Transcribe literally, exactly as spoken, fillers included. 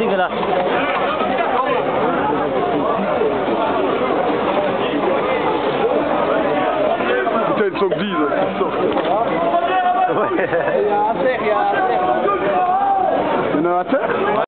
dégueulasse. Putain, ils sont grises, ils sortent. Ouais. Il y en a à terre.